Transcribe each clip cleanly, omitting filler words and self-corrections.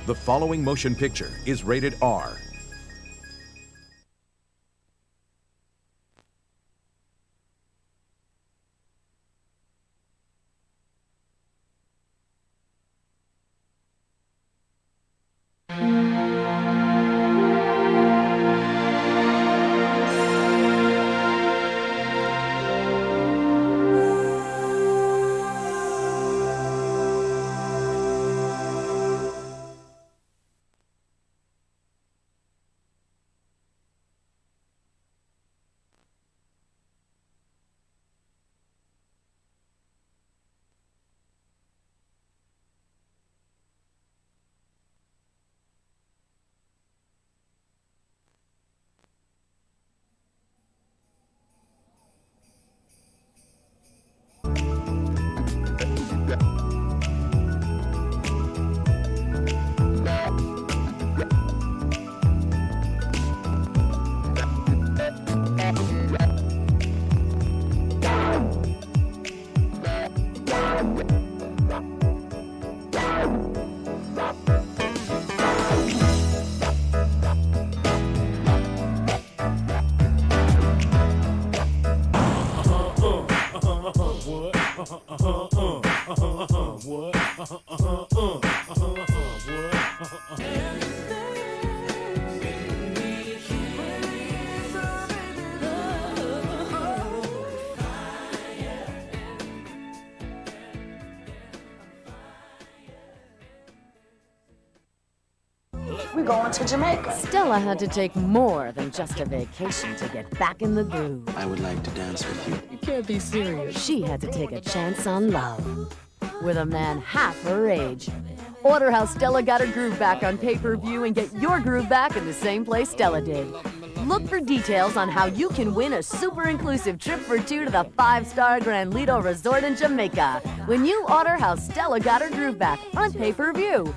The following motion picture is rated R. We're going to Jamaica. Stella had to take more than just a vacation to get back in the groove. I would like to dance with you. You can't be serious. She had to take a chance on love with a man half her age. Order How Stella Got Her Groove Back on pay-per-view and get your groove back in the same place Stella did. Look for details on how you can win a super-inclusive trip for two to the 5-star Grand Lido Resort in Jamaica when you order How Stella Got Her Groove Back on pay-per-view.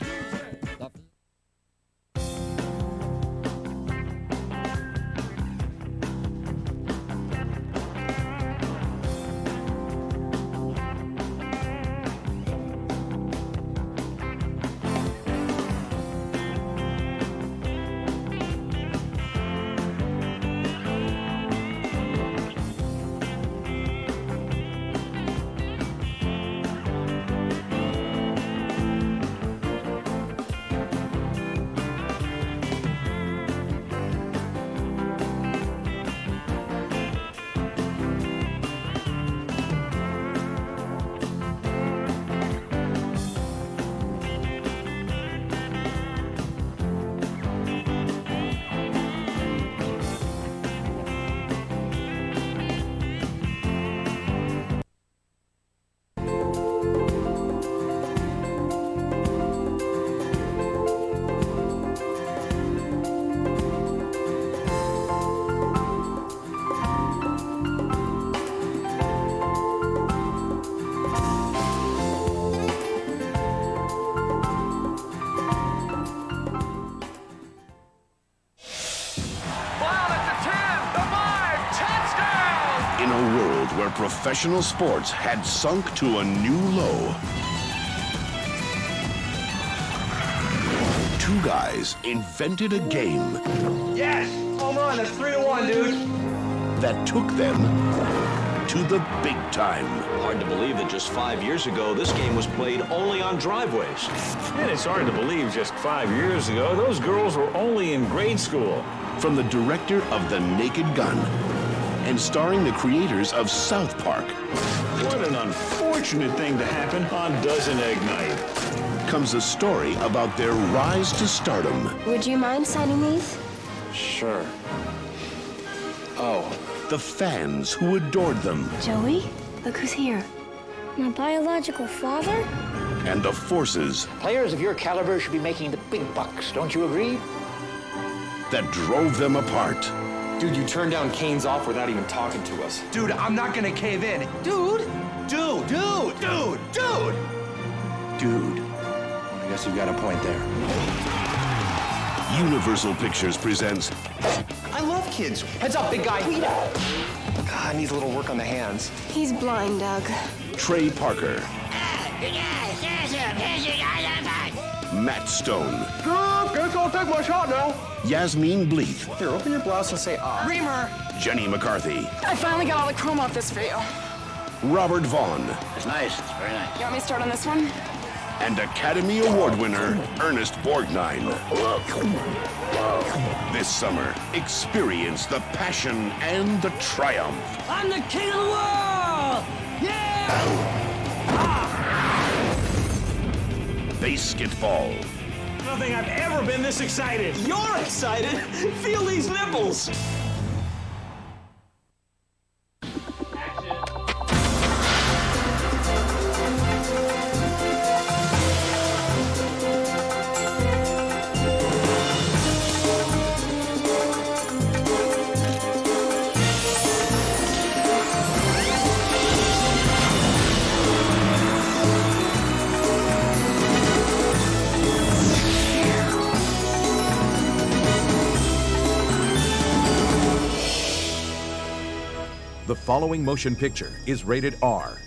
In a world where professional sports had sunk to a new low, two guys invented a game Yes! Home run, that's 3-1, dude. that took them to the big time. Hard to believe that just 5 years ago, this game was played only on driveways. And it's hard to believe just 5 years ago, those girls were only in grade school. From the director of The Naked Gun and starring the creators of South Park. What an unfortunate thing to happen on Dozen Egg Night. Comes a story about their rise to stardom. Would you mind signing these? Sure. Oh. The fans who adored them. Joey, look who's here. My biological father? And the forces Players of your caliber should be making the big bucks, don't you agree? that drove them apart. Dude, you turned down Kane's off without even talking to us. Dude, I'm not gonna cave in. Dude! Dude! Dude! Dude! Dude! Dude. I guess you've got a point there. Universal Pictures presents I love kids. Heads up, big guy. God, needs a little work on the hands. He's blind, Doug. Trey Parker, Matt Stone. Guess I'll take my shot now. Yasmine Bleeth. Here, open your blouse and say ah. Reamer, Jenny McCarthy. I finally got all the chrome off this video. Robert Vaughn. It's nice. It's very nice. You want me to start on this one? And Academy Award winner Ernest Borgnine. This summer, experience the passion and the triumph. I'm the king of the world! Yeah! BASEketball. I don't think I've ever been this excited. You're excited? Feel these nipples. The following motion picture is rated R.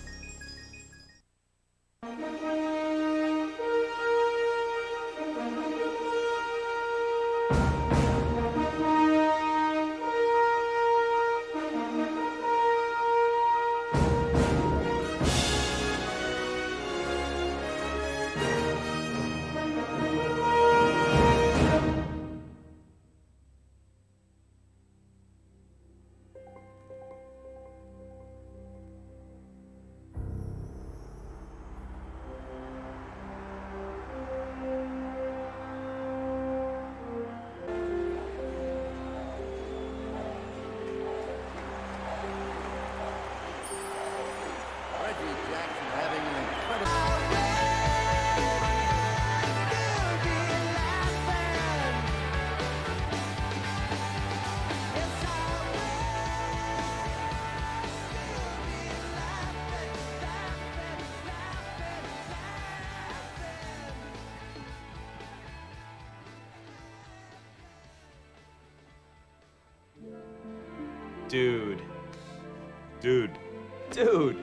Dude. Dude. Dude.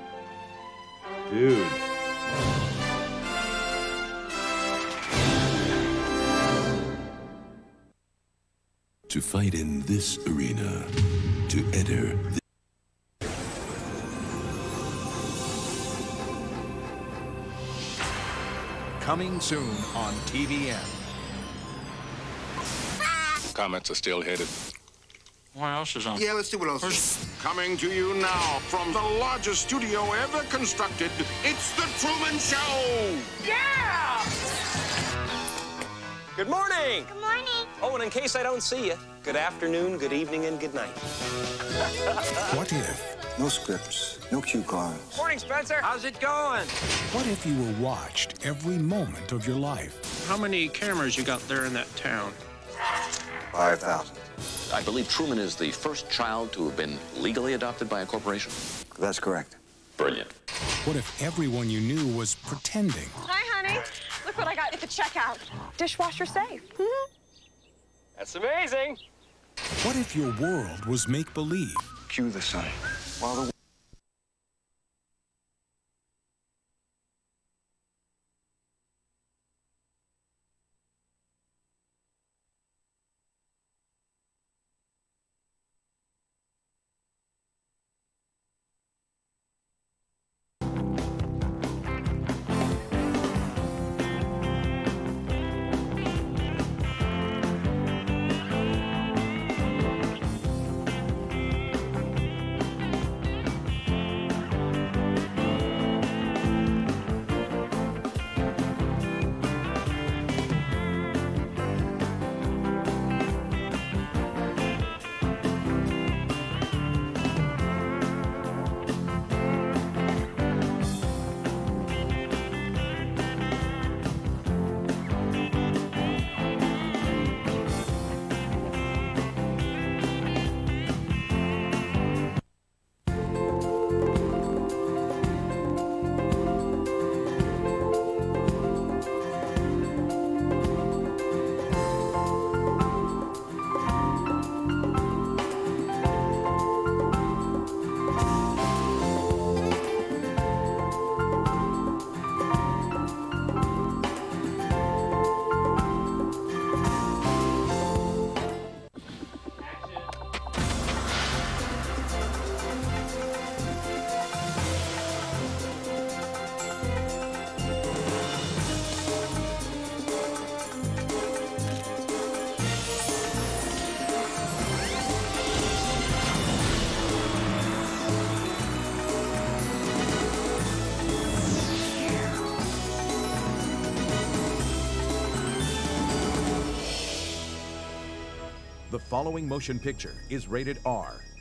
Dude. To fight in this arena, to enter Coming soon on TVN. Comments are still headed. What else is on? Yeah, let's see what else is. Coming to you now from the largest studio ever constructed, it's The Truman Show! Yeah! Good morning! Good morning. Oh, and in case I don't see you, good afternoon, good evening, and good night. What if? No scripts, no cue cards. Morning, Spencer. How's it going? What if you were watched every moment of your life? How many cameras you got there in that town? 5,000. I believe Truman is the first child to have been legally adopted by a corporation. That's correct. Brilliant. What if everyone you knew was pretending? Hi, honey. Look what I got at the checkout. Dishwasher safe. That's amazing. What if your world was make-believe? Cue the sun. While the following motion picture is rated R.